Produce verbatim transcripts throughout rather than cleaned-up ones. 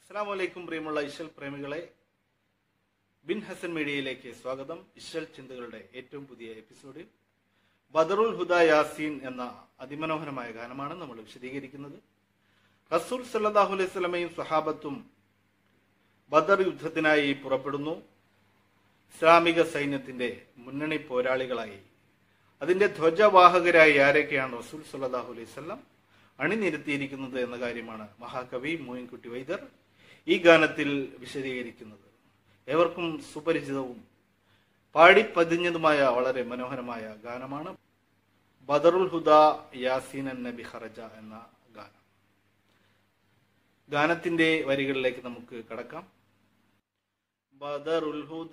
അസ്സലാമു അലൈക്കും പ്രിയമുള്ള ഇശൽ പ്രേമികളെ, ബിൻ ഹസൻ മീഡിയയിലേക്ക് സ്വാഗതം. ഇശൽ ചിന്തകളുടെ ഏറ്റവും പുതിയ എപ്പിസോഡിൽ ബദറുൽ ഹുദ യാസീൻ എന്ന അതിമനോഹരമായ ഗാനമാണ് നമ്മൾ വിശദീകരിക്കുന്നത്. റസൂൽ സല്ലല്ലാഹു അലൈഹി വസല്ലമയും സ്വഹാബത്തും ബദർ യുദ്ധത്തിനായി പുറപ്പെടുന്നു. ഇസ്ലാമിക സൈന്യത്തിന്റെ മുന്നണി പോരാളികളായി അതിന്റെ ധ്വജവാഹകരായി ആരൊക്കെയാണ് റസൂൽ സല്ലല്ലാഹു അലൈഹി വസല്ലം അണിനിരത്തിയിരിക്കുന്നത് എന്ന കാര്യമാണ് മഹാകവി മോയിൻകുട്ടി വൈദ്യർ ഈ ഗാനത്തിൽ വിശദീകരിക്കുന്നത്. ഏവർക്കും സുപരിചിതവും പാടിപ്പതിഞ്ഞതുമായ വളരെ മനോഹരമായ ഗാനമാണ് ബദറുൽ ഹുദ യാസീൻ നബി ഖറജ എന്ന ഗാനം. ഗാനത്തിന്റെ വരികളിലേക്ക് നമുക്ക് കടക്കാം. ബദറുൽ ഹുദ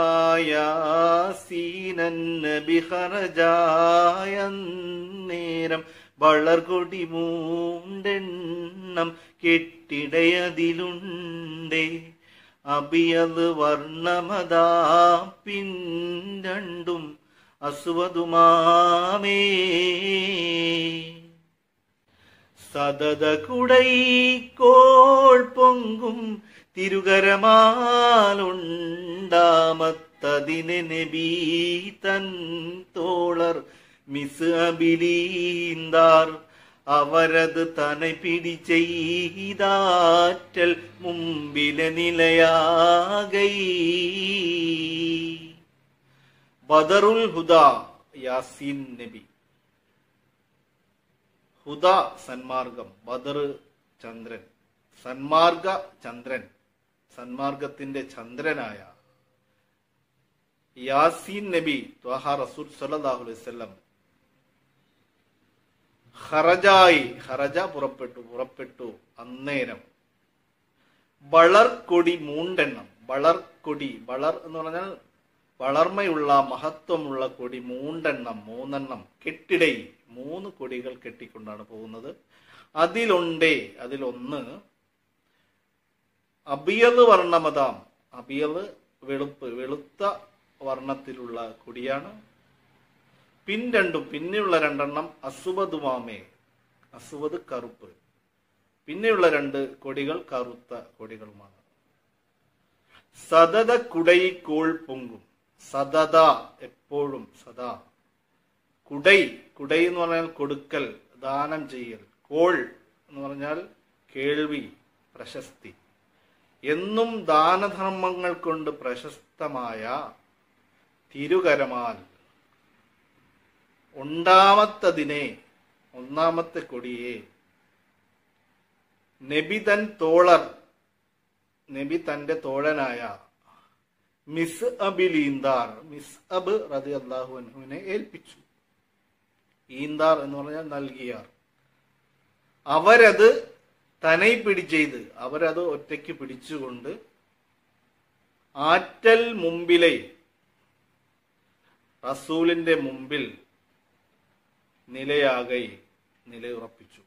യാസീൻ നബി ഖറജ നേരം വളർകൊടി മൂണ്ടെണ്ണം കെട്ടിടയതിലുണ്ടേ അബിയത് വർണ്ണമതാ പിന്നണ്ടും അസുവതുമാമേ സദത കുടൈക്കോൾ പൊങ്കും തിരുകരമാലുണ്ടാമത്തതിനെ നബി തൻ തോളർ മിസ് അബിലീന്താർ അവരത് തനെ പിടിച്ചെയ്താറ്റൽ മുമ്പിലെ നിലയാകൈ. ബദറുൽ ഹുദ യാസീൻ നബി. ഹുദ സന്മാർഗം, ബദർ ചന്ദ്രൻ, സന്മാർഗ ചന്ദ്രൻ, സന്മാർഗത്തിന്റെ ചന്ദ്രനായ യാസീൻ നബി ത്വഹ റസൂൽ സല്ലല്ലാഹു അലൈഹി വസല്ലം ഖറജായി ഖറജ പുറപ്പെട്ടു പുറപ്പെട്ടു അന്നേരം വളർക്കൊടി മൂണ്ടെണ്ണം. വളർക്കൊടി, വളർ എന്ന് പറഞ്ഞാൽ വളർമയുള്ള മഹത്വമുള്ള കൊടി മൂണ്ടെണ്ണം, മൂന്നെണ്ണം കെട്ടിടൈ, മൂന്ന് കൊടികൾ കെട്ടിക്കൊണ്ടാണ് പോകുന്നത്. അതിലുണ്ടേ, അതിലൊന്ന് അബിയത് വർണ്ണമതാം, അബിയത് വെളുപ്പ്, വെളുത്ത വർണ്ണത്തിലുള്ള കൊടിയാണ്. പിൻ രണ്ടും, പിന്നെയുള്ള രണ്ടെണ്ണം അസുവതുമാമേ, അസുവത് കറുപ്പ്, പിന്നെയുള്ള രണ്ട് കൊടികൾ കറുത്ത കൊടികളുമാണ്. സദത കുടൈ കോൾ പൊങ്കും, സദത എപ്പോഴും, സദാ. കുടൈ, കുടൈ എന്ന് പറഞ്ഞാൽ കൊടുക്കൽ, ദാനം ചെയ്യൽ. കോൾ എന്ന് പറഞ്ഞാൽ കേൾവി, പ്രശസ്തി. എന്നും ദാനധർമ്മങ്ങൾ കൊണ്ട് പ്രശസ്തമായ തിരുകരമാൽ ഉണ്ടാമത്തതിനെ, ഒന്നാമത്തെ കൊടിയെ നബി തൻ തോളർ, നബി തന്റെ തോഴനായ മിസ് അബിൽ ഈന്താർ, മിസ് അബ് റളിയല്ലാഹു അൻഹുവിനെ ഏൽപ്പിച്ചു. ഈന്താർ എന്ന് പറഞ്ഞാൽ നൽകിയാർ. അവരത് തനൈ പിടിച്ചെയ്ത്, അവരത് ഒറ്റയ്ക്ക് പിടിച്ചുകൊണ്ട് ആറ്റൽ മുമ്പിലെ, റസൂലിന്റെ മുമ്പിൽ നിലയാകൈ, നിലയുറപ്പിച്ചു.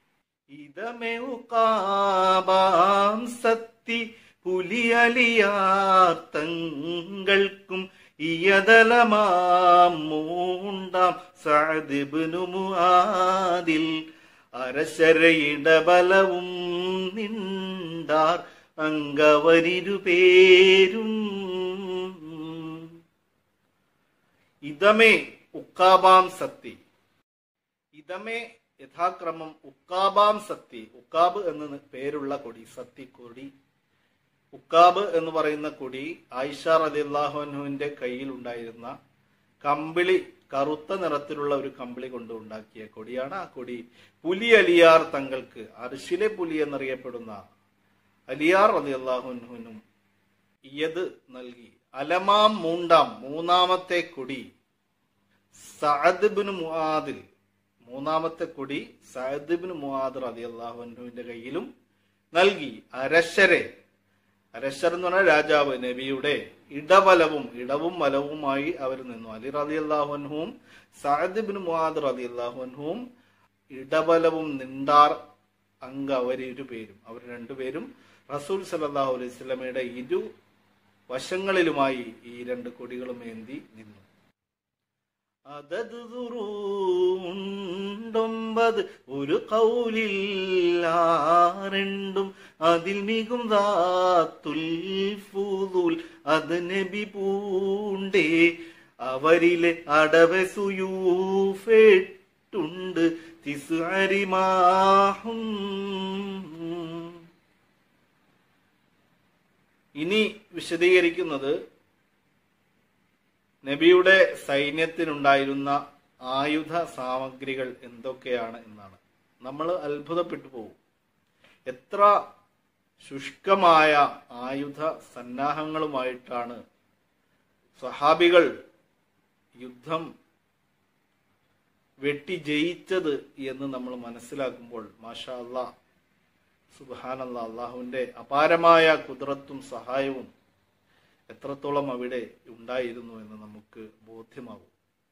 ഇതമേകാബാം സത്തി പുലിയലിയാർ തങ്ങൾക്കും ഇയതലമാം മൂണ്ടാം സഅദ് ഇബ്നു മുആദിൽ അരശരയിടബലവും നിണ്ടാർ അംഗവരിരുപേരും. ഇതമേ ഉക്കാബാം സത്തി, ഇതമേ യഥാക്രമം ഉക്കാബാം സത്തി, ഉക്കാബ് എന്ന് പേരുള്ള കൊടി, സത്തി കൊടി. ഉക്കാബ് എന്ന് പറയുന്ന കൊടി ആയിഷ റളിയല്ലാഹു അൻഹുവിന്റെ കയ്യിൽ ഉണ്ടായിരുന്ന കമ്പിളി, കറുത്ത നിറത്തിലുള്ള ഒരു കമ്പിളി കൊണ്ട് ഉണ്ടാക്കിയ കൊടിയാണ്. ആ കൊടി പുലി അലിയാർ തങ്ങൾക്ക്, അർശിലെ പുലി എന്നറിയപ്പെടുന്ന അലിയാർ റളിയല്ലാഹു അൻഹുവിനും ഇയത് നൽകി. അലമാം മൂണ്ടാം, മൂന്നാമത്തെ കൊടി സഅദ് ഇബ്നു മുആദിൽ, മൂന്നാമത്തെ കൊടി സഅദ് ഇബ്നു മുആദ് റളിയല്ലാഹു അൻഹുവിന്റെ കയ്യിലും നൽകി. അരശരെ, അരശർ എന്ന് പറഞ്ഞാൽ രാജാവ്, നബിയുടെ ഇടവലവും, ഇടവും വലവുമായി അവർ നിന്നു. അലി റളിയല്ലാഹു അൻഹുവും സഅദ് ഇബ്നു മുആദ് റളിയല്ലാഹു അൻഹുവും ഇടവലവും നിണ്ടാർ അംഗ അവരിരു പേരും, അവർ രണ്ടുപേരും റസൂൽ സല്ലല്ലാഹു അലൈഹി വസല്ലമയുടെ ഇരു വശങ്ങളിലുമായി ഈ രണ്ട് കൊടികളും ഏന്തി നിന്നു. അതത് ദുറൂണ്ടൊമ്പത് ഒരു കൗലില്ലാരണ്ടും അതിൽ മികും ദാത്തുൽ ഫുദൂൽ അത് നബി പൂണ്ടേ അവരിലെ അടവെ സുയൂഫെട്ടുണ്ട് തിസ്അരിമാഹും. ഇനി വിശദീകരിക്കുന്നത് നബിയുടെ സൈന്യത്തിനുണ്ടായിരുന്ന ആയുധ സാമഗ്രികൾ എന്തൊക്കെയാണ് എന്നാണ്. നമ്മൾ അത്ഭുതപ്പെട്ടു പോകും. എത്ര ശുഷ്കമായ ആയുധ സന്നാഹങ്ങളുമായിട്ടാണ് സ്വഹാബികൾ യുദ്ധം വെട്ടി ജയിച്ചത് എന്ന് നമ്മൾ മനസ്സിലാക്കുമ്പോൾ മാഷാ അല്ലാഹ് സുബ്ഹാനല്ലാഹ്, അള്ളാഹുവിന്റെ അപാരമായ ഖുദ്റത്തും സഹായവും എത്രത്തോളം അവിടെ ഉണ്ടായിരുന്നു എന്ന് നമുക്ക് ബോധ്യമാകും.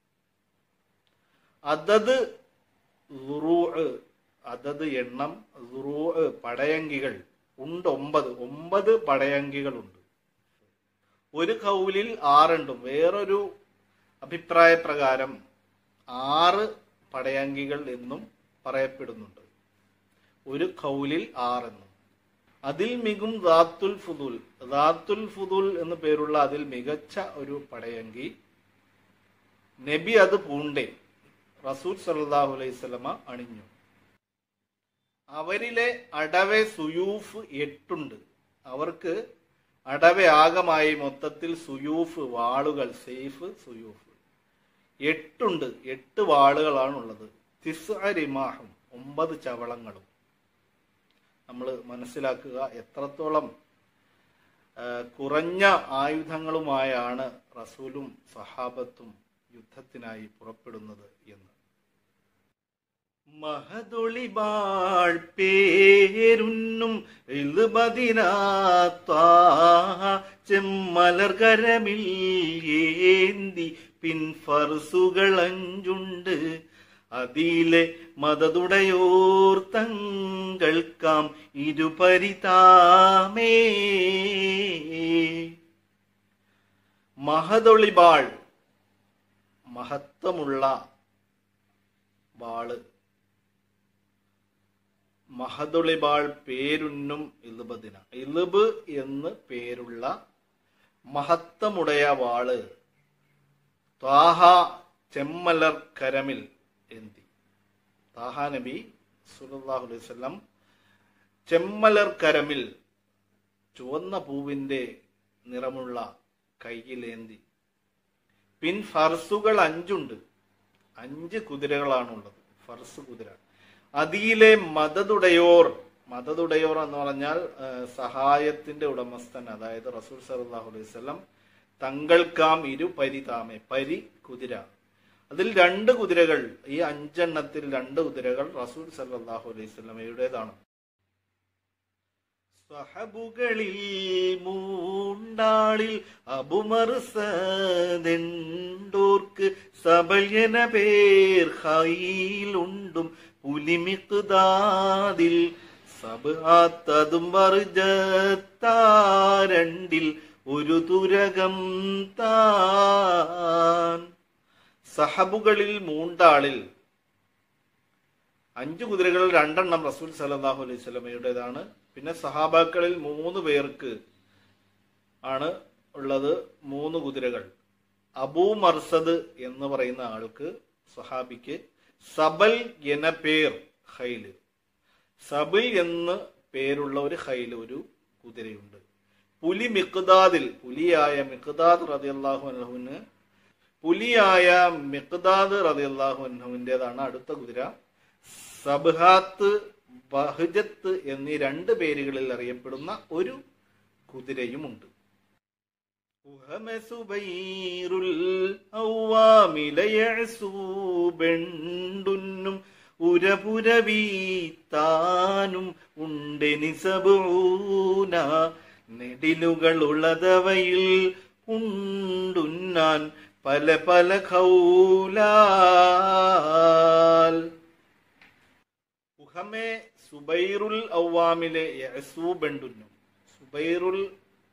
അതത് ളുറൂഅ്, അതത് എണ്ണം, ളുറൂഅ് പടയങ്കികൾ ഉണ്ട് ഒമ്പത് ഒമ്പത് പടയങ്കികളുണ്ട്. ഒരു കൗലിൽ ആറുണ്ടും, വേറൊരു അഭിപ്രായ പ്രകാരം ആറ് പടയങ്കികൾ എന്നും പറയപ്പെടുന്നുണ്ട്. ഒരു കൗലിൽ ആറെന്നും. അതിൽ മികും ദാത്തുൽ ഫുദൂൽ, ദാത്തുൽ ഫുദൂൽ എന്ന് പേരുള്ള അതിൽ മികച്ച ഒരു പടയങ്കി നബി അത് പൂണ്ടേ റസൂൽ സല്ലല്ലാഹു അലൈഹി വസല്ലമ അണിഞ്ഞു. അവരിലെ അടവെ സുയൂഫ് എട്ടുണ്ട്. അവർക്ക് അടവെ ആകമായി മൊത്തത്തിൽ സുയൂഫ് വാളുകൾ, സെയ്ഫ് സുയൂഫ് എട്ടുണ്ട്. എട്ട് വാളുകളാണുള്ളത്. തിസ്അരിമാഹും, ഒമ്പത് ചവളങ്ങളും. നമ്മൾ മനസ്സിലാക്കുക എത്രത്തോളം കുറഞ്ഞ ആയുധങ്ങളുമായാണ് റസൂലും സഹാബത്തും യുദ്ധത്തിനായി പുറപ്പെടുന്നത് എന്ന്. മഹദൊളിബാൾ പേരുന്നും ചെമ്മലർകരമിൽ ഏന്തി പിൻഫർസുകൾ അഞ്ചുണ്ട് അതിലെ മദതുടയോർ തങ്ങൾക്കാം ഇരുപരിതാമേ. മഹദൊളിബാൾ, മഹത്വമുള്ള വാള്. മഹദൊളിബാൾ പേരുന്നും ഇൽബദിന, ഇൽബ് എന്ന് പേരുള്ള മഹത്വമുടയ വാള്. ത്വാഹ ചെമ്മലർ കരമിൽ എന്തി. താഹ നബി സല്ലല്ലാഹു അലൈഹി വസല്ലം ചെമ്മലർ കരമിൽ, ചുവന്ന പൂവിന്റെ നിറമുള്ള കയ്യിലേന്തി. പിൻ ഫർസുകൾ അഞ്ചുണ്ട്, അഞ്ച് കുതിരകളാണുള്ളത്. ഫർസ് കുതിര. അതിലെ മദതുടയോർ, മദതുടയോർ എന്ന് പറഞ്ഞാൽ സഹായത്തിന്റെ ഉടമസ്ഥൻ, അതായത് റസൂൽ സല്ലല്ലാഹു അലൈഹി വസല്ലം തങ്ങൾക്കാം ഇരു പരിതാമെ, പരി കുതിര. അതിൽ രണ്ട് കുതിരകൾ, ഈ അഞ്ചെണ്ണത്തിൽ രണ്ട് കുതിരകൾ റസൂൽ സല്ലല്ലാഹു അലൈഹി വസല്ലമയുടേതാണ്. സഹബുകളിൽ മൂണ്ടാളിൽ അബുമർസദെണ്ടോർക്ക് സബൽയന പേർ ഹൈലുണ്ടും പുലിമിഖ്ദാദിൽ സബ്ആത്തതും വർജത്താരണ്ടിൽ ഒരു തുരകം താൻ. സഹബുകളിൽ മൂണ്ടാളിൽ അഞ്ചു കുതിരകൾ, രണ്ടെണ്ണം റസൂൽ സല്ലല്ലാഹു അലൈഹി വസല്ലമയുടേതാണ്. പിന്നെ സഹാബാക്കളിൽ മൂന്ന് പേർക്ക് ആണ് ഉള്ളത് മൂന്ന് കുതിരകൾ. അബൂ മർസദ് എന്ന് പറയുന്ന ആൾക്ക്, സഹാബിക്ക് സബൽ എന്ന പേർ ഹൈല്, സബിൽ എന്ന് പേരുള്ള ഒരു ഹൈല്, ഒരു കുതിരയുണ്ട്. പുലി മിഖ്ദാദിൽ, പുലിയായ മിഖ്ദാദ് റളിയല്ലാഹു അൻഹുവിന് പുലിയായ മിഖ്ദാദ് റളിയല്ലാഹു അൻഹുവിൻ്റെതാണ് അടുത്ത കുതിര. സബ്ഹാത്ത്, ബഹ്ജത്ത് എന്നീ രണ്ട് പേരുകളിൽ അറിയപ്പെടുന്ന ഒരു കുതിരയുമുണ്ട്. ും ഉരപുരവീത്താനും ഉണ്ടെനി സബൂന നെടിലുകൾ ഉള്ളതവയിൽ ഉണ്ടുന്നാൻ പല പല ഖൗലാൽ. ഉഹമെ സുബൈറുൽ ഔവാമിലെ യഅസൂബണ്ടുന്നു. സുബൈറുൽ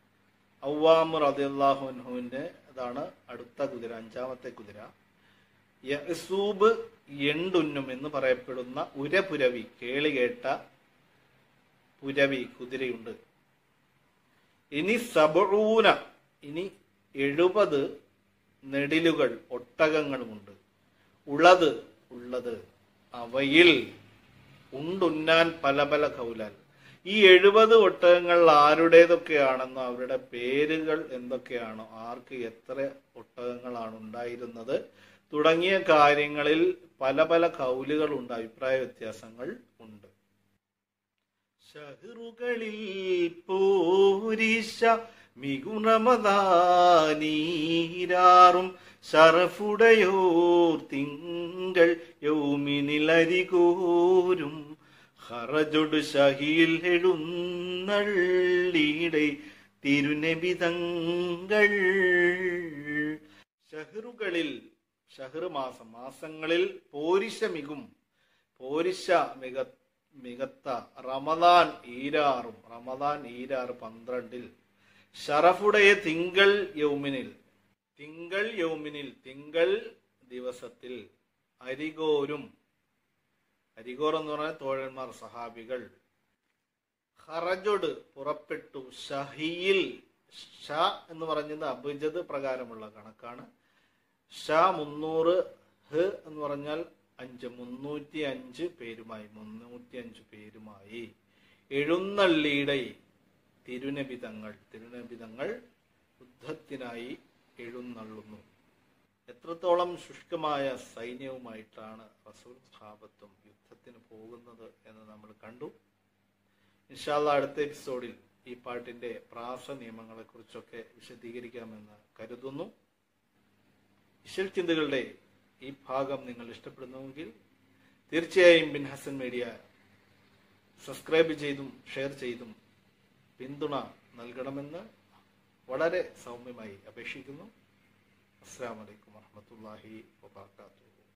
ഔവാം റളിയല്ലാഹു അൻഹുവിന്റെ അതാണ് അടുത്ത കുതിര, അഞ്ചാമത്തെ കുതിര. യഅ്സൂബ് എണ്ടുന്നും എന്ന് പറയപ്പെടുന്ന ഉരപുരവി, കേളികേട്ട പുരവി കുതിരയുണ്ട്. ഇനി സബഊന, ഇനി എഴുപത് നെടിലുകൾ ഒട്ടകങ്ങളുമുണ്ട്. ഉള്ളത് ഉള്ളത് അവയിൽ ഉണ്ടുന്നാൻ പല പല കൗലാൽ. ഈ എഴുപത് ഒട്ടകങ്ങൾ ആരുടേതൊക്കെയാണെന്നോ അവരുടെ പേരുകൾ എന്തൊക്കെയാണോ, ആർക്ക് എത്ര ഒട്ടകങ്ങളാണ് ഉണ്ടായിരുന്നത് തുടങ്ങിയ കാര്യങ്ങളിൽ പല പല കൗലുകളുണ്ട്, അഭിപ്രായ വ്യത്യാസങ്ങൾ ഉണ്ട്. ഷഹറുകളിൽ പോരിശ മികുറമദാനീരാറും ശറഫുടയോർ തിങ്കൾ യൗമിനിലരികോരും ഹറജൊട് ഷഹിയിൽ എഴുന്നള്ളിയുടെ തിരുനബിതങ്ങൾ. ഷഹറുകളിൽ, ഷഹർ മാസം, മാസങ്ങളിൽ പോരിശ മികും, പോരിശ മിക മികത്ത റമദാൻ ഈരാറും, റമദാൻ ഈരാറ് പന്ത്രണ്ടിൽ, ഷറഫുടയ തിങ്കൾ യൗമിനിൽ, തിങ്കൾ യൗമിനിൽ തിങ്കൾ ദിവസത്തിൽ, അരികോരും, അരികോർ എന്ന് പറഞ്ഞാൽ തോഴന്മാർ സഹാബികൾ, ഖറജൊട് പുറപ്പെട്ടു, ഷഹിയിൽ, ഷ എന്ന് പറഞ്ഞത് അബുജദ് പ്രകാരമുള്ള കണക്കാണ്. ഷ മുന്നൂറ്, ഹ് എന്ന് പറഞ്ഞാൽ അഞ്ച്, മുന്നൂറ്റി അഞ്ച് പേരുമായി, മുന്നൂറ്റി അഞ്ച് പേരുമായി എഴുന്നള്ളിയുടെ തിരുനബിതങ്ങൾ, തിരുനബിതങ്ങൾ യുദ്ധത്തിനായി എഴുന്നള്ളുന്നു. എത്രത്തോളം ശുഷ്കമായ സൈന്യവുമായിട്ടാണ് റസൂൽ സഹാബത്തും യുദ്ധത്തിന് പോകുന്നത് എന്ന് നമ്മൾ കണ്ടു. ഇൻഷാ അല്ലാഹ് അടുത്ത എപ്പിസോഡിൽ ഈ പാട്ടിന്റെ പ്രാസ നിയമങ്ങളെ കുറിച്ചൊക്കെ വിശദീകരിക്കാമെന്ന് കരുതുന്നു. ഇശൽ ചിന്തകളുടെ ഈ ഭാഗം നിങ്ങൾ ഇഷ്ടപ്പെടുന്നുവെങ്കിൽ തീർച്ചയായും ബിൻ ഹസൻ മീഡിയ സബ്സ്ക്രൈബ് ചെയ്തും ഷെയർ ചെയ്തും പിന്തുണ നൽകണമെന്ന് വളരെ സൗമ്യമായി അപേക്ഷിക്കുന്നു. അസ്സലാമു അലൈക്കും വറഹ്മത്തുള്ളാഹി വബറകാതുഹു.